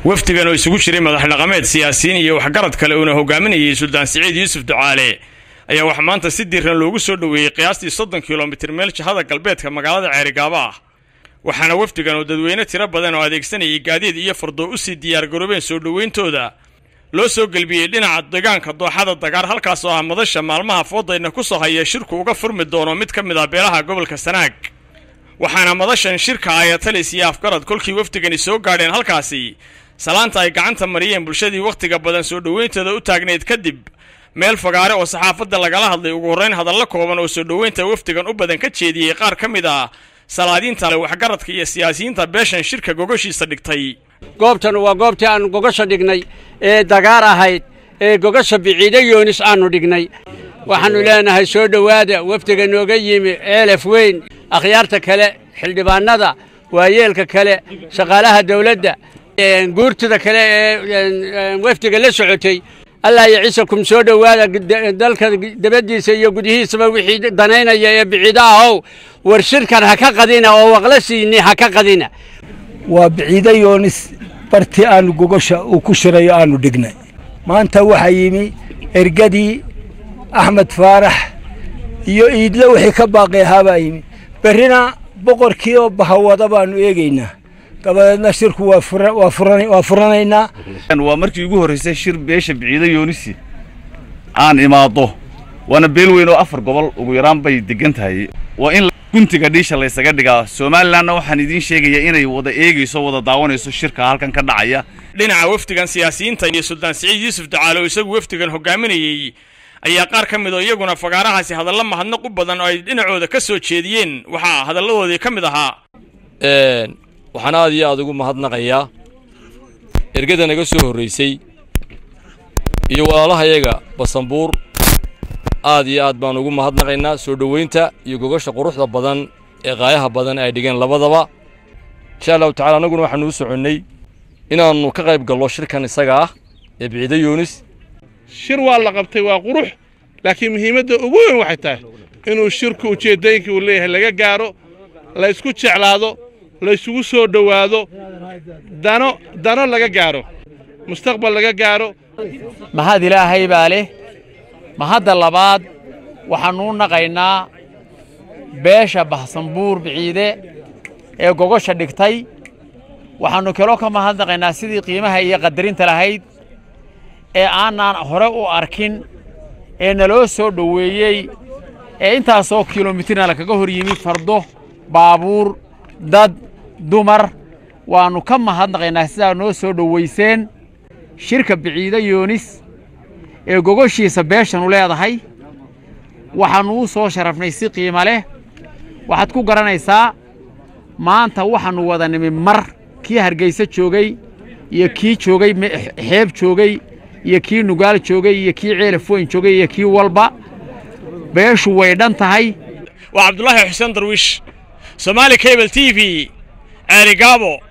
wafdigan oo isugu jiray madax dhaqameed siyaasiyiin iyo waxgarad kale oo hogaaminayay Suldaan Siciid Yuusuf Ducaale ayaa wax maanta si diiran loogu soo dhaweeyay qiyaastii 30 kiiloomitir meel jihada galbeedka magaalada Ceerigaaba waxaana wafdigan oo dadweyne tiro badan oo adeegsanayay gaadiid iyo fardo u sii diyaar garoobeen soo dhaweyntooda loo soo galbiyay dhinaca deegaanka dooxada dagaar halkaas oo ah madasha maalmaha foodayna ku soo hayay shirku uga furmi doono mid ka mid ah beelaha gobolka Sanaag waxaana madashan shirka ay talisay afgarad kolkii wafdigani soo gaadheen halkaasi salaanta ay gacanta mariyeen bulshadii waqtiga badan soo dhaweynteeda u taagneed kadib meel fagaare oo saxaafadda lagala hadlay ugu horeyn hadallo kooban oo soo dhaweynta wafdigan u badan ka jeediyay qaar ka mid ah salaadiinta leh waxgaradka iyo siyaasiyiinta beeshan shirka gogoshiisa dhigtay goobtan waa goobtii aan gogosha dhignay ee dagaar ahayd ee gogosha biciida yoonis aanu dhignay waxaanu leenahay soo dhawaada wafdiga nooga yimi eelaf weyn akhyaarta kale xildhibaanada waayeelka kale shaqaalaha dawladda guurtida kale ee wafdiga la socotay Allah ya ciisakum soo dhawaada dalka dabadiisa iyo gudihiisaba wixii danaynaya ee biciida ah war shirkan ha ka qadina oo waqlasiini ha ka qadina waa biciida yoonis barti aan gogosha uu ku shirayo aanu dhignay maanta waxa yimi ergadii Axmed Faarax iyo iidla wixii ka baaqay haba yimi berina boqorkii oo bahawada baanu eegaynaa dabadeedna shirku waa furanaynaa waa markii ugu horeysay shir beesha biciida yoonisi aan imaado wana beel weyn oo 4 gobol ugu yaraan bay degan tahay waa in guntiga dhiisha la isaga dhigaa Soomaalilandna waxaan idin sheegayaa inay wada eegayso wada daawanayso shirka halkan ka dhacaya dhinaca wafdigan siyaasiyiinta iyo Suldaan Siciid Yuusuf Ducaale oo isagu wafdigan hogaaminayay ayaa qaar ka mid ah iyaguna fagaarahaasi hadallo mahadnaq u badan oo ay dhinacooda ka soo jeediyeen waxa hadalladoodii ka mid ahaa waxaan aad iyo aad ugu mahadnaqayaa ergada naga soo horeysay iyo walaalahayaga Basanbuur aad iyo aad baan ugu mahadnaqaynaa soo dhaweynta iyo gogosha quruxda badan ee qaayaha badan ay dhigeen labadaba insha Allah ta'ala anaguna waxaan u soconay inaanu ka qayb galno shirkan isaga ah ee biciida yoonis shir waa la qabtay waa qurux laakiin muhiimadda ugu weyn waxay tahay inuu shirku ujeedooyinka uu leeyahay laga gaaro la isku jeclaado la isugu soo dhawaado dano laga gaaro mustaqbal laga gaaro mahad ilaahay baa leh mahadda labaad waxaanu naqaynaa beesha Basanbuur biciide ee gogosha dhigtay waxaanu kale ka mahadnaqaynaa sidii qiimaha iyo qadarinta lahayd ee aanan hore u arkin ee naloo soo dhaweeyay ee intaasoo kiiloomitirna la kaga hor yimi fardo baabuur dad dumar waanu ka mahadnaqaynaa sidaa noo soo dhaweyseen shirka biciida yoonis ee gogoshiisa beeshan u leedahay waxaanu soo sharafnay si qiimo leh waxaad ku garanaysaa maanta waxaanu wada nimi mar kii Hargeysa joogay iyo kii joogay xeeb joogay iyo kii Nugaal joogay iyo kii Ceelaf weyn joogay iyo kii walba beeshu way dhan tahay waa Cabdullaahi Xuseen Darwiish Somali Cable TV Ceerigaabo